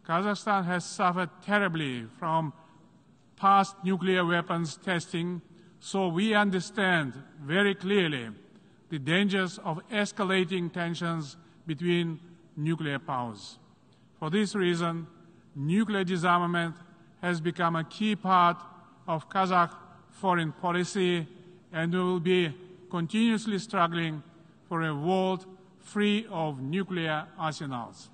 Kazakhstan has suffered terribly from past nuclear weapons testing, so we understand very clearly the dangers of escalating tensions between nuclear powers. For this reason, nuclear disarmament has become a key part of Kazakh foreign policy, and we will be continuously struggling for a world free of nuclear arsenals.